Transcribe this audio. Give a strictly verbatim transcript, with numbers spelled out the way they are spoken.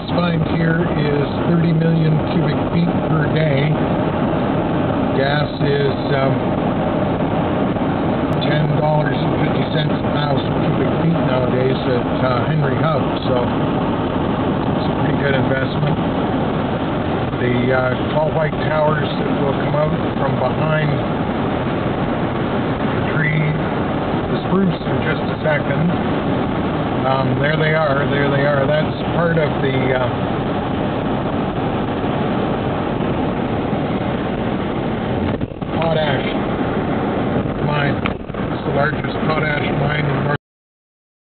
gas find here is thirty million cubic feet per day. Gas is um, ten dollars and fifty cents a thousand cubic feet nowadays at uh, Henry Hub, so it's a pretty good investment. The uh, tall white towers that will come out from behind the tree, the spruce, in just a second. Um, there they are, there they are. That's part of the uh,